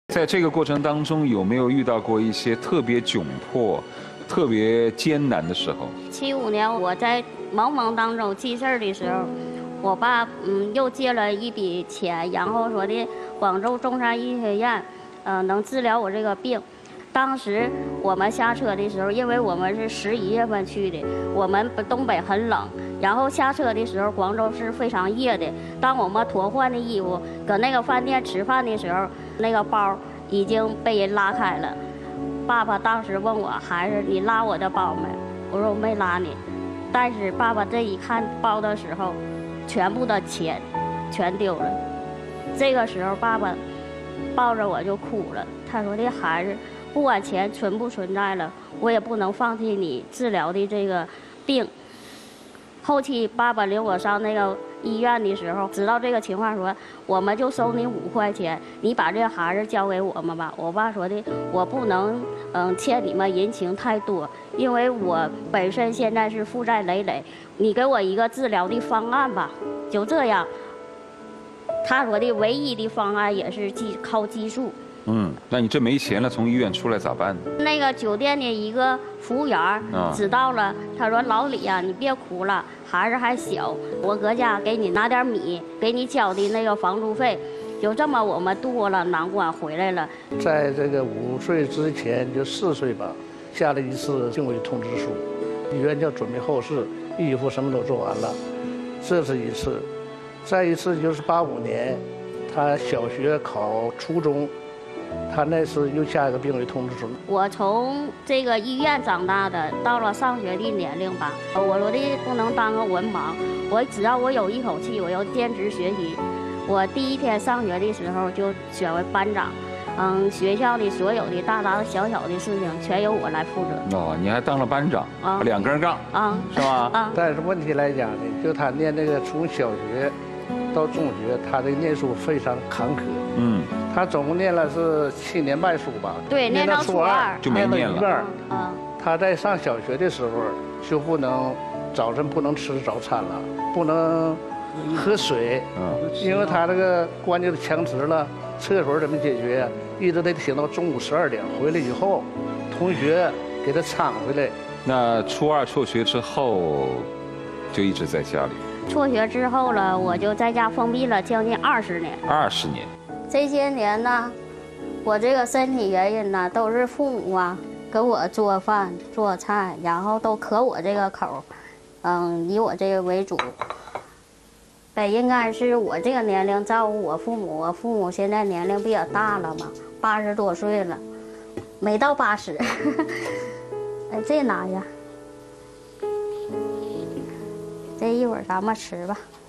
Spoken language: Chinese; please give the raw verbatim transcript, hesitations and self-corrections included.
在这个过程当中，有没有遇到过一些特别窘迫、特别艰难的时候？ 七五年我在茫茫当中记事儿的时候，我爸嗯又借了一笔钱，然后说的广州中山医学院，呃能治疗我这个病。当时我们下车的时候，因为我们是十一月份去的，我们东北很冷，然后下车的时候，广州是非常热的。当我们脱换的衣服，搁那个饭店吃饭的时候，那个包已经被人拉开了。爸爸当时问我：“孩子，你拉我的包没？”我说：“我没拉你。”但是爸爸这一看包的时候，全部的钱全丢了。这个时候，爸爸抱着我就哭了。他说：“这孩子。”不管钱存不存在了，我也不能放弃你治疗的这个病。后期爸爸领我上那个医院的时候，知道这个情况说，我们就收你五块钱，你把这个孩子交给我们吧。我爸说的，我不能嗯欠你们人情太多，因为我本身现在是负债累累，你给我一个治疗的方案吧。就这样，他说的唯一的方案也是技靠技术。 嗯，那你这没钱了，从医院出来咋办？ 那个酒店的一个服务员知道了，他说：“老李呀、啊，你别哭了，孩子还小，我搁家给你拿点米，给你交的那个房租费。”就这么，我们度过了难关，回来了。 在这个五岁之前，就四岁吧，下了一次病危通知书，医院叫准备后事，衣服什么都做完了，这是一次。再一次就是八五年，他小学考初中。他那次又下一个病危通知书。 我从这个医院长大的，到了上学的年龄吧，我说的不能当个文盲，我只要我有一口气，我要坚持学习。我第一天上学的时候就选为班长，嗯，学校的所有的大大小小的事情全由我来负责。 哦，你还当了班长啊？两根杠啊，是吧？ 啊。 但是问题来讲呢，就他念那个从小学到中学，他的念书非常坎坷。嗯。他总共念了是七年半书吧？ 对，念到初二就没念了。 嗯。 他在上小学的时候就不能早晨不能吃早餐了，不能喝水，嗯，因为他那个关节都强直了，厕所怎么解决呀？一直得挺到中午十二点回来以后，同学给他搀回来。 那初二辍学之后，就一直在家里。 辍学之后了，我就在家封闭了将近二十年。 二十年。 这些年呢，我这个身体原因呢，都是父母啊给我做饭做菜，然后都可我这个口，嗯，以我这个为主。本应该是我这个年龄照顾我父母，我父母现在年龄比较大了嘛，八十多岁了，没到八十。哎，这拿呀，这一会儿咱们吃吧。